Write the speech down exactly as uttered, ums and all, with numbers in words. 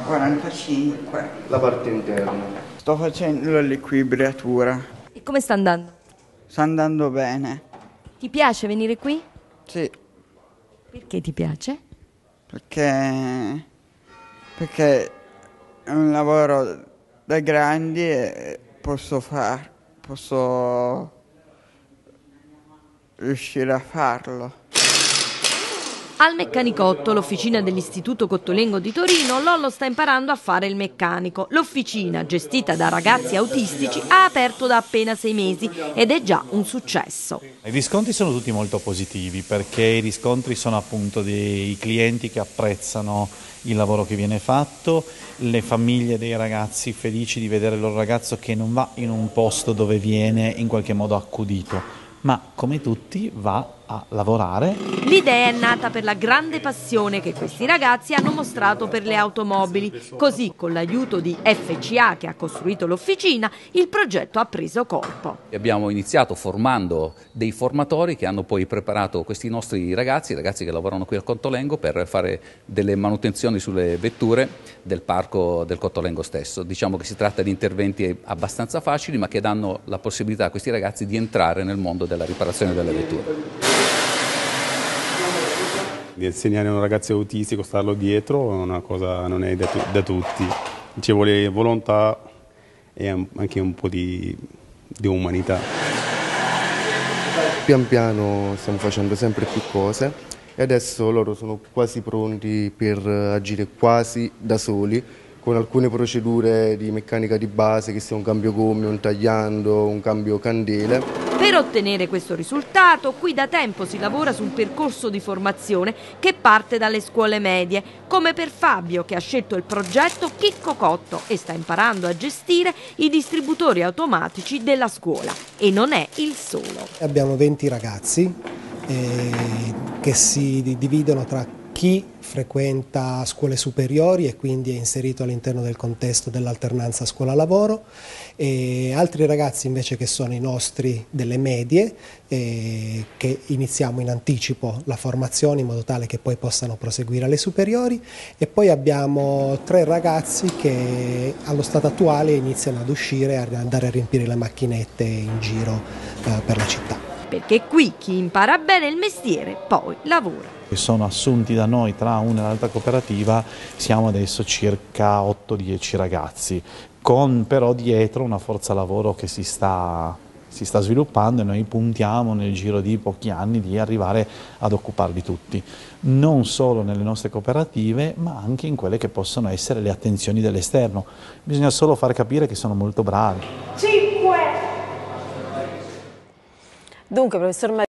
quarantacinque. La parte interna. Sto facendo l'equilibratura. E come sta andando? Sta andando bene. Ti piace venire qui? Sì, Perché ti piace? perché, perché è un lavoro da grandi e posso far, posso riuscire a farlo. Al Meccanicotto, l'officina dell'Istituto Cottolengo di Torino, Lollo sta imparando a fare il meccanico. L'officina, gestita da ragazzi autistici, ha aperto da appena sei mesi ed è già un successo. I riscontri sono tutti molto positivi perché i riscontri sono appunto dei clienti che apprezzano il lavoro che viene fatto, le famiglie dei ragazzi felici di vedere il loro ragazzo che non va in un posto dove viene in qualche modo accudito, ma come tutti va a lavorare. L'idea è nata per la grande passione che questi ragazzi hanno mostrato per le automobili. Così, con l'aiuto di F C A che ha costruito l'officina, il progetto ha preso corpo. Abbiamo iniziato formando dei formatori che hanno poi preparato questi nostri ragazzi, ragazzi che lavorano qui al Cottolengo, per fare delle manutenzioni sulle vetture del parco del Cottolengo stesso. Diciamo che si tratta di interventi abbastanza facili, ma che danno la possibilità a questi ragazzi di entrare nel mondo della riparazione delle vetture. Di insegnare a un ragazzo autistico, starlo dietro, è una cosa non è da, da tutti. Ci vuole volontà e anche un po' di, di umanità. Pian piano stiamo facendo sempre più cose e adesso loro sono quasi pronti per agire quasi da soli, con alcune procedure di meccanica di base, che sia un cambio gomme, un tagliando, un cambio candele. Per ottenere questo risultato, qui da tempo si lavora su un percorso di formazione che parte dalle scuole medie, come per Fabio che ha scelto il progetto Chicco Cotto e sta imparando a gestire i distributori automatici della scuola. E non è il solo. Abbiamo venti ragazzi eh, che si dividono tra chi frequenta scuole superiori e quindi è inserito all'interno del contesto dell'alternanza scuola-lavoro, e altri ragazzi invece che sono i nostri delle medie, eh, che iniziamo in anticipo la formazione in modo tale che poi possano proseguire alle superiori, e poi abbiamo tre ragazzi che allo stato attuale iniziano ad uscire e ad andare a riempire le macchinette in giro eh, per la città. Perché qui chi impara bene il mestiere poi lavora. Sono assunti da noi tra una e l'altra cooperativa, siamo adesso circa otto dieci ragazzi, con però dietro una forza lavoro che si sta, si sta sviluppando, e noi puntiamo nel giro di pochi anni di arrivare ad occuparli tutti, non solo nelle nostre cooperative ma anche in quelle che possono essere le attenzioni dell'esterno. Bisogna solo far capire che sono molto bravi. cinque. Dunque, professor